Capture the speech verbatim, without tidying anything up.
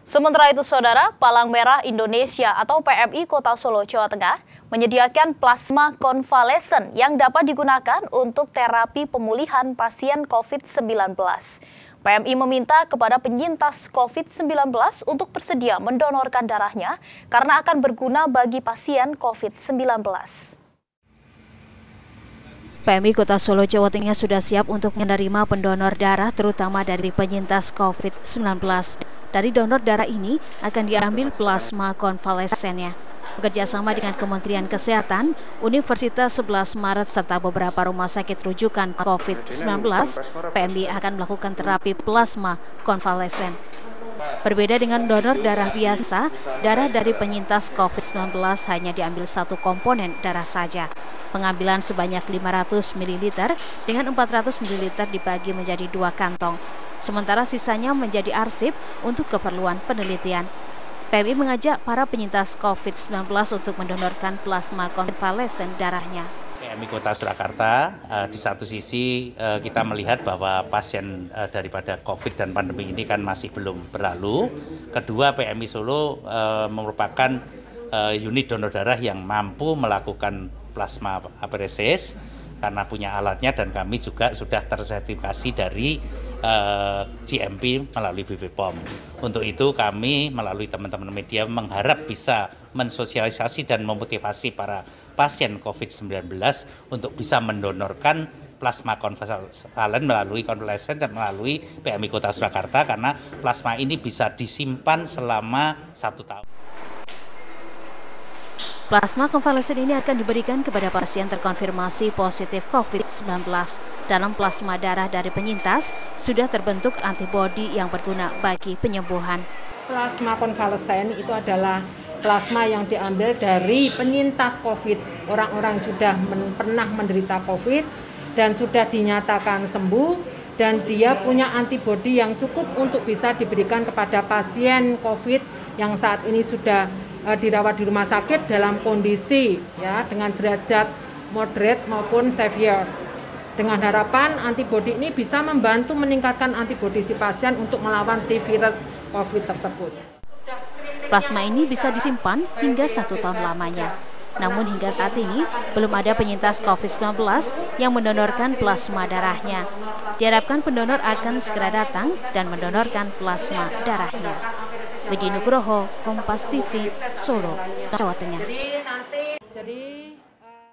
Sementara itu, Saudara, Palang Merah Indonesia atau P M I Kota Solo, Jawa Tengah menyediakan plasma konvalesen yang dapat digunakan untuk terapi pemulihan pasien COVID sembilan belas. P M I meminta kepada penyintas COVID sembilan belas untuk bersedia mendonorkan darahnya karena akan berguna bagi pasien COVID sembilan belas. P M I Kota Solo, Jawa Tengah sudah siap untuk menerima pendonor darah terutama dari penyintas COVID sembilan belas. Dari donor darah ini akan diambil plasma konvalesennya. Bekerjasama dengan Kementerian Kesehatan, Universitas sebelas Maret serta beberapa rumah sakit rujukan COVID sembilan belas, P M I akan melakukan terapi plasma konvalesen. Berbeda dengan donor darah biasa, darah dari penyintas COVID sembilan belas hanya diambil satu komponen darah saja. Pengambilan sebanyak lima ratus mililiter dengan empat ratus mililiter dibagi menjadi dua kantong. Sementara sisanya menjadi arsip untuk keperluan penelitian. P M I mengajak para penyintas COVID sembilan belas untuk mendonorkan plasma konvalesen darahnya. P M I Kota Surakarta, uh, di satu sisi uh, kita melihat bahwa pasien uh, daripada COVID dan pandemi ini kan masih belum berlalu. Kedua, P M I Solo uh, merupakan uh, unit donor darah yang mampu melakukan plasma aferesis karena punya alatnya, dan kami juga sudah tersertifikasi dari uh, G M P melalui B P P O M. Untuk itu kami melalui teman-teman media mengharap bisa mensosialisasi dan memotivasi para pasien COVID sembilan belas untuk bisa mendonorkan plasma konvalesen melalui konvalesen dan melalui P M I Kota Surakarta, karena plasma ini bisa disimpan selama satu tahun. Plasma konvalesen ini akan diberikan kepada pasien terkonfirmasi positif COVID sembilan belas. Dalam plasma darah dari penyintas sudah terbentuk antibodi yang berguna bagi penyembuhan. Plasma konvalesen itu adalah plasma yang diambil dari penyintas COVID, orang-orang sudah men pernah menderita COVID dan sudah dinyatakan sembuh, dan dia punya antibodi yang cukup untuk bisa diberikan kepada pasien COVID yang saat ini sudah uh, dirawat di rumah sakit dalam kondisi ya dengan derajat moderate maupun severe. Dengan harapan antibodi ini bisa membantu meningkatkan antibodi si pasien untuk melawan si virus COVID tersebut. Plasma ini bisa disimpan hingga satu tahun lamanya. Namun hingga saat ini belum ada penyintas COVID sembilan belas yang mendonorkan plasma darahnya. Diharapkan pendonor akan segera datang dan mendonorkan plasma darahnya. Bedi Nugroho, Kompas T V, Solo, Jawa Tengah.